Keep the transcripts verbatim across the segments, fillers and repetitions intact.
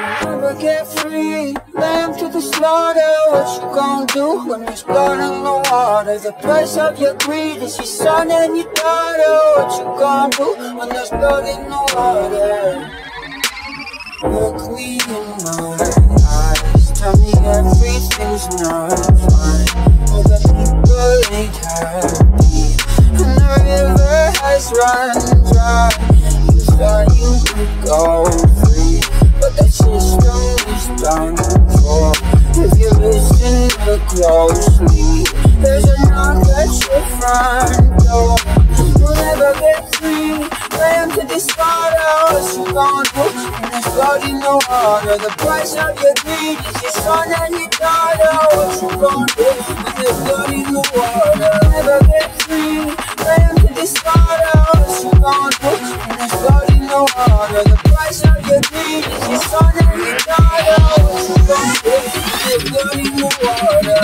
Never get free, lamb to the slaughter. What you gon' do when there's blood in the water? The price of your greed is your son and your daughter. What you gon' do when there's blood in the water? Look me in my eyes, tell me everything's not fine. All the people ain't happy, and the river has run dry. You thought you could go free, but that system is done for. If you listen closely, there's a knock at your front door. You'll never get free, lamb to the slaughter. What you gon' do when there's blood in the water? The price of your greed is your son and your daughter. What you gon' do when there's blood in the water? Never get free, lamb to the slaughter. What you gon' do when there's blood in the water? The price of your greed is your son and your daughter. What you gon' do when there's blood in the water?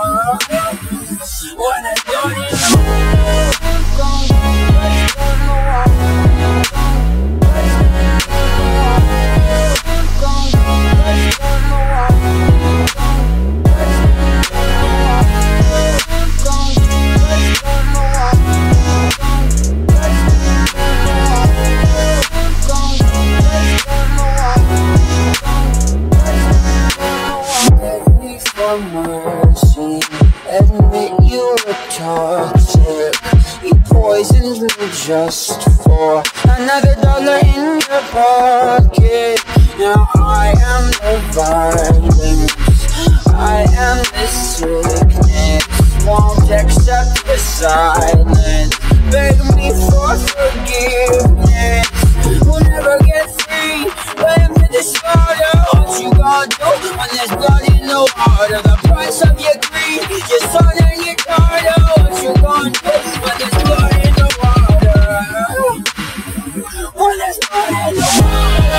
When there's blood in the water. Mercy, admit you were toxic. You poisoned me just for another dollar in your pocket. Now I am the violence, I am the sickness. Won't accept the silence, beg me for forgiveness. We'll never get free, lamb to the slaughter. What you gon' do when there's blood in the water? The price of your greed is your son and your daughter. What you gon' do when there's blood in the water? When there's blood in the water.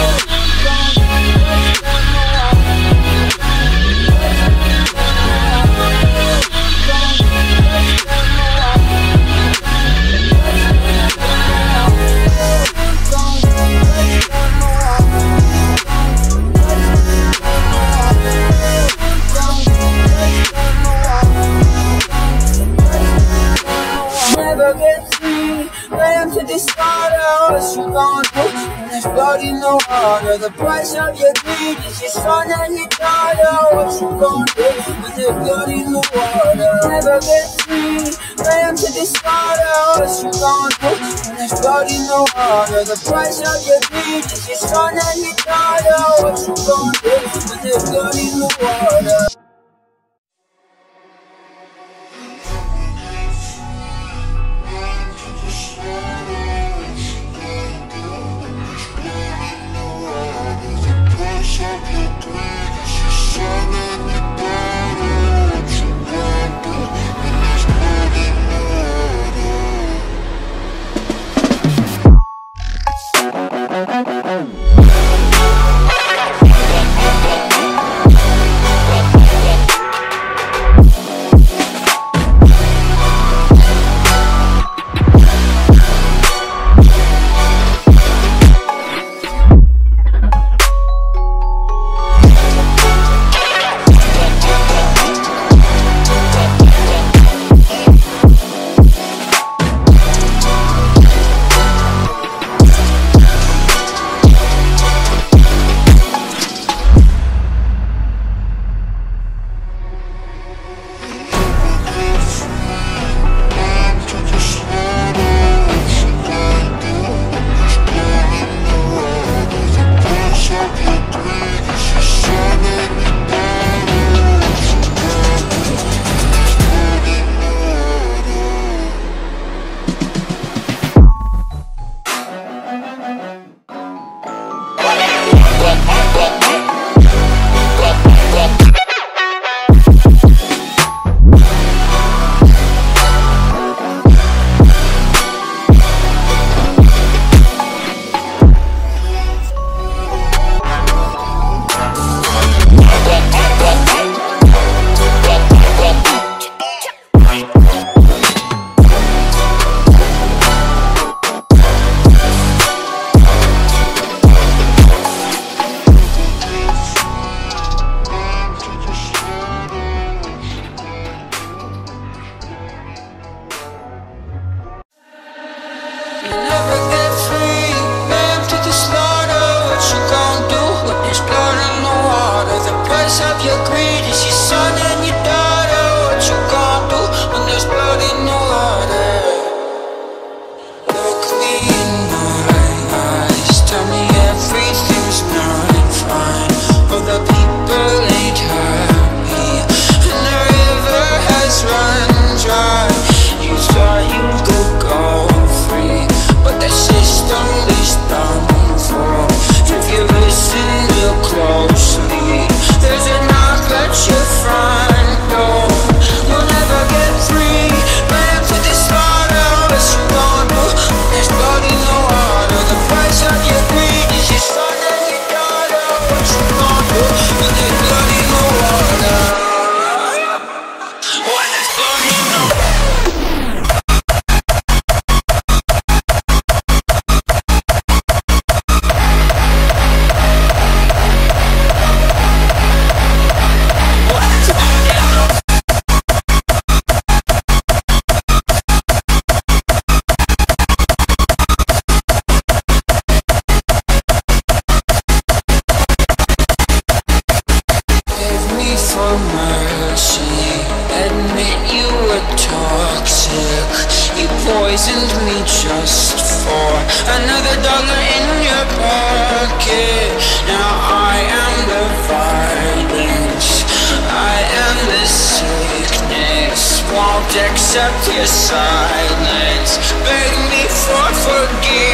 To the slaughter, what you gon' do when there's blood in the water? The price of your greed is your son and your daughter. What you gon' do when there's blood in the water? Never get free, lamb to the slaughter. What you gon' do when there's blood in the water? The price of your greed is your son and your daughter. What you gon' do when there's blood in the water? accept your silence. Beg me for forgiveness.